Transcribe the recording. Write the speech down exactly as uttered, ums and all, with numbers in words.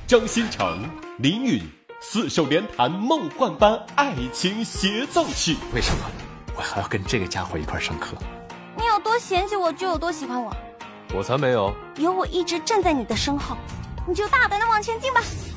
张新成、林允四手联弹梦幻般爱情协奏曲。 为什么我还要跟这个家伙一块上课？ 你有多嫌弃我，就有多喜欢我。 我才没有。 有我一直站在你的身后，你就大胆的往前进吧。